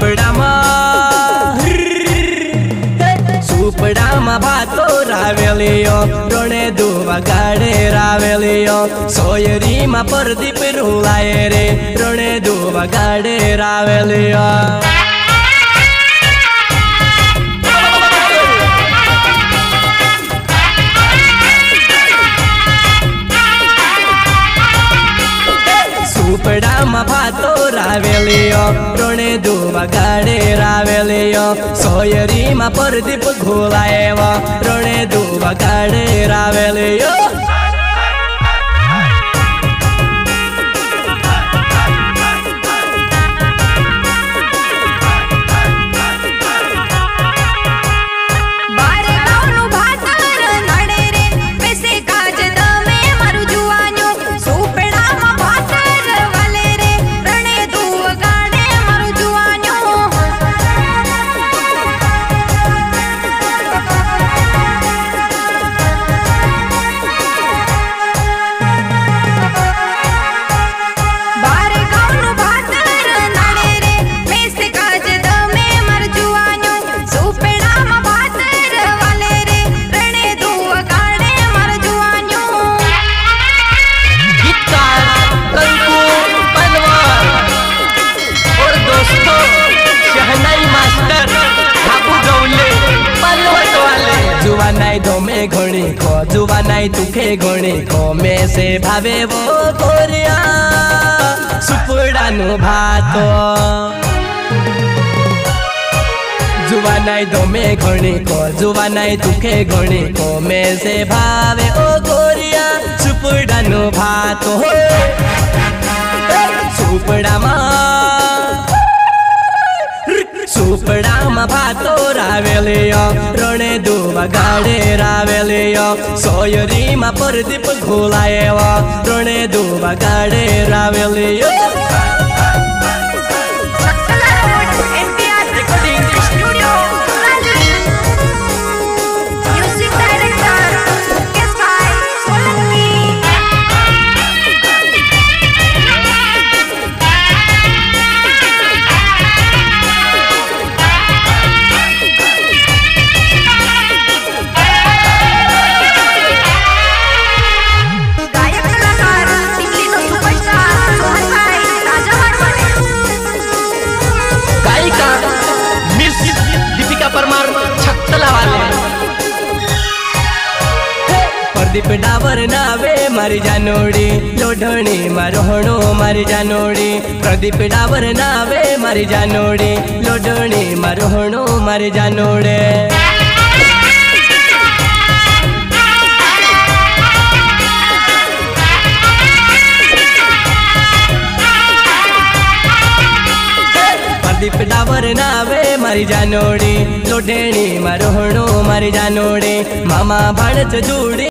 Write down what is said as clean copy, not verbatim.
सुपड़ा भातो रावेलियो रोणे दुवा गाड़े रावेलियो सोयरी मा परदीप रुलाए रे रोणे दुवा गाड़े रावेलियो। सुपड़ा मा भातो रावेलियो रोणे दुवा गाड़े रावेलियो सोयरी मा परदीप घोलाएवा रोणे दुवा गाड़े रावेलियो। धोमे घणी खो जुवा नाई तुखे घणी खो में से भावे वो गोरिया सुपड़ा नु भातो जुवा नाई धोमे घणी खो जुवा नाई तुखे घणी खो में से भावे ओ गोरिया सुपड़ा नु भातो सुपड़ा मा भातो रावेलियो रोणे दुवा गाड़े रावेलियो सोयरी मा परदीप घोलाएवा रोणे दुवा गाड़े रावेलियो। प्रदीप डावर नावे मारी जानोड़ी लोढ़णी मारोहणो मारी जानोड़ी प्रदीप डावर नावे मारी जानोड़ी लोढ़णी मारोहणो मारी जानोड़े प्रदीप डावर नावे मारी जानोड़ी लोढ़णी मारोहणो मारी जानोड़ी मामा भाणच जोड़ी